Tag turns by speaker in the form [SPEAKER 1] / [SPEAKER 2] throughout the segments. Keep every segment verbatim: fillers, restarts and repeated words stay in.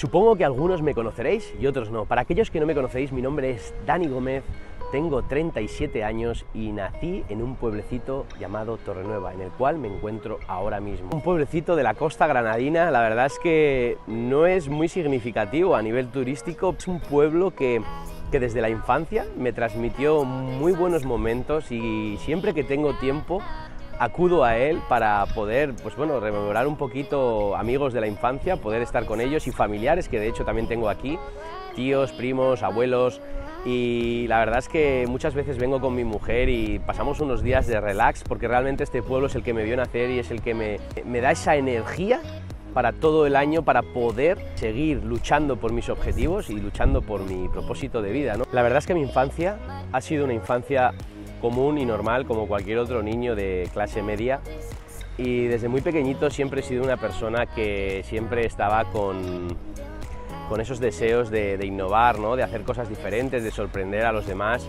[SPEAKER 1] Supongo que algunos me conoceréis y otros no. Para aquellos que no me conocéis, mi nombre es Dani Gómez, tengo treinta y siete años y nací en un pueblecito llamado Torrenueva, en el cual me encuentro ahora mismo. Un pueblecito de la costa granadina, la verdad es que no es muy significativo a nivel turístico, es un pueblo que, que desde la infancia me transmitió muy buenos momentos y siempre que tengo tiempo acudo a él para poder, pues bueno, rememorar un poquito amigos de la infancia, poder estar con ellos y familiares, que de hecho también tengo aquí, tíos, primos, abuelos, y la verdad es que muchas veces vengo con mi mujer y pasamos unos días de relax, porque realmente este pueblo es el que me vio nacer y es el que me, me da esa energía para todo el año, para poder seguir luchando por mis objetivos y luchando por mi propósito de vida, ¿no? La verdad es que mi infancia ha sido una infancia común y normal como cualquier otro niño de clase media, y desde muy pequeñito siempre he sido una persona que siempre estaba con, con esos deseos de, de innovar, ¿no? De hacer cosas diferentes, de sorprender a los demás,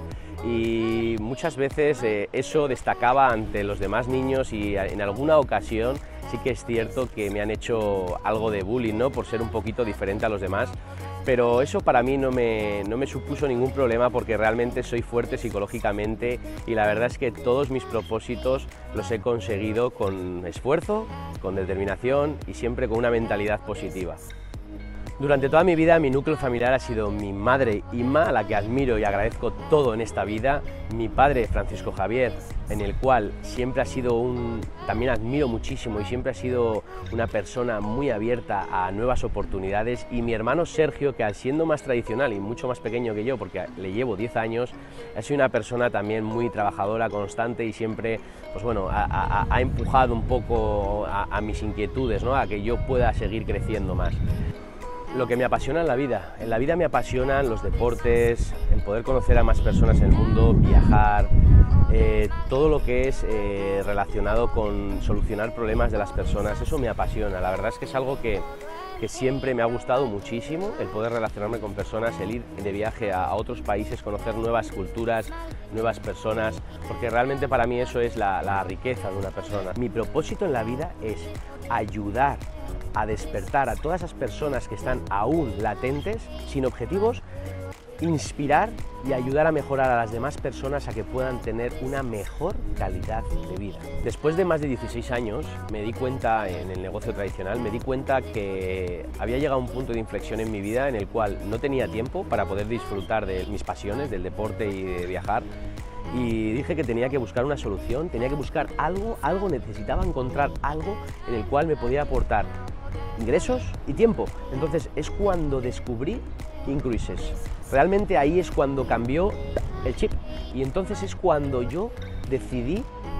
[SPEAKER 1] y muchas veces eh, eso destacaba ante los demás niños y en alguna ocasión sí que es cierto que me han hecho algo de bullying, ¿no? Por ser un poquito diferente a los demás. Pero eso para mí no me, no me supuso ningún problema, porque realmente soy fuerte psicológicamente y la verdad es que todos mis propósitos los he conseguido con esfuerzo, con determinación y siempre con una mentalidad positiva. Durante toda mi vida mi núcleo familiar ha sido mi madre Inma, a la que admiro y agradezco todo en esta vida, mi padre Francisco Javier, en el cual siempre ha sido un, también admiro muchísimo y siempre ha sido una persona muy abierta a nuevas oportunidades, y mi hermano Sergio, que siendo más tradicional y mucho más pequeño que yo, porque le llevo diez años, ha sido una persona también muy trabajadora, constante y siempre, pues bueno, ha, ha, ha empujado un poco a, a mis inquietudes, ¿no? A que yo pueda seguir creciendo más. Lo que me apasiona en la vida. En la vida me apasionan los deportes, el poder conocer a más personas en el mundo, viajar, eh, todo lo que es eh, relacionado con solucionar problemas de las personas, eso me apasiona. La verdad es que es algo que, que siempre me ha gustado muchísimo, el poder relacionarme con personas, el ir de viaje a, a otros países, conocer nuevas culturas, nuevas personas, porque realmente para mí eso es la, la riqueza de una persona. Mi propósito en la vida es ayudar a despertar a todas esas personas que están aún latentes, sin objetivos, inspirar y ayudar a mejorar a las demás personas a que puedan tener una mejor calidad de vida. Después de más de dieciséis años me di cuenta, en el negocio tradicional, me di cuenta que había llegado a un punto de inflexión en mi vida en el cual no tenía tiempo para poder disfrutar de mis pasiones, del deporte y de viajar. Y dije que tenía que buscar una solución, tenía que buscar algo, algo, necesitaba encontrar algo en el cual me podía aportar ingresos y tiempo. Entonces es cuando descubrí Incruises. Realmente ahí es cuando cambió el chip, y entonces es cuando yo decidí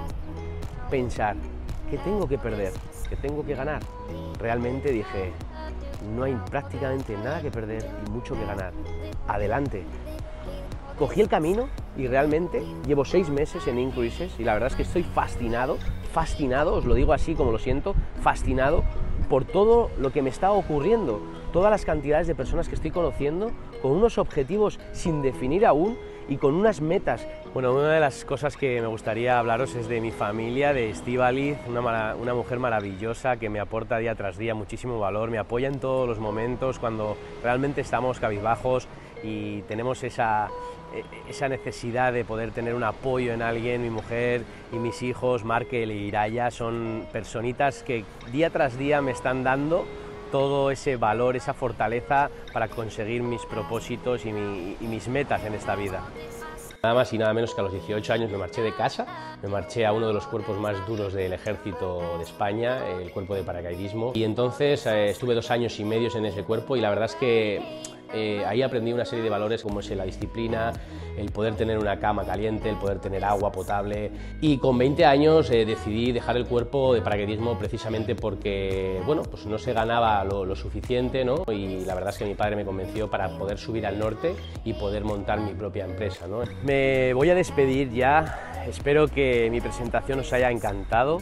[SPEAKER 1] pensar, ¿qué tengo que perder? ¿Qué tengo que ganar? Realmente dije, no hay prácticamente nada que perder y mucho que ganar. Adelante. Cogí el camino y realmente llevo seis meses en Incruises y la verdad es que estoy fascinado, fascinado, os lo digo así como lo siento, fascinado por todo lo que me está ocurriendo, todas las cantidades de personas que estoy conociendo, con unos objetivos sin definir aún y con unas metas. Bueno, una de las cosas que me gustaría hablaros es de mi familia, de Estíbaliz, una, una mujer maravillosa que me aporta día tras día muchísimo valor, me apoya en todos los momentos cuando realmente estamos cabizbajos y tenemos esa, esa necesidad de poder tener un apoyo en alguien. Mi mujer y mis hijos, Markel y Iraya, son personitas que día tras día me están dando todo ese valor, esa fortaleza para conseguir mis propósitos y, mi, y mis metas en esta vida. Nada más y nada menos que a los dieciocho años me marché de casa, me marché a uno de los cuerpos más duros del ejército de España, el cuerpo de paracaidismo, y entonces eh, estuve dos años y medio en ese cuerpo y la verdad es que Eh, ahí aprendí una serie de valores como es la disciplina, el poder tener una cama caliente, el poder tener agua potable, y con veinte años eh, decidí dejar el cuerpo de paracaidismo precisamente porque, bueno, pues no se ganaba lo, lo suficiente, ¿no? Y la verdad es que mi padre me convenció para poder subir al norte y poder montar mi propia empresa, ¿no? Me voy a despedir ya, espero que mi presentación os haya encantado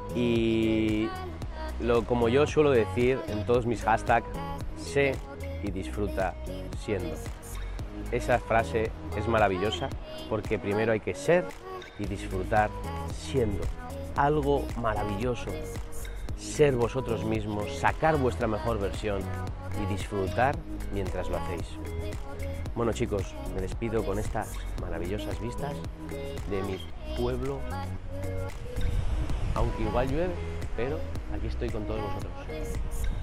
[SPEAKER 1] y lo, como yo suelo decir en todos mis hashtags, sé y disfruta siendo. Esa frase es maravillosa porque primero hay que ser y disfrutar siendo algo maravilloso. ser vosotros mismos, sacar vuestra mejor versión y disfrutar mientras lo hacéis. Bueno chicos, me despido con estas maravillosas vistas de mi pueblo, aunque igual llueve, pero aquí estoy con todos vosotros.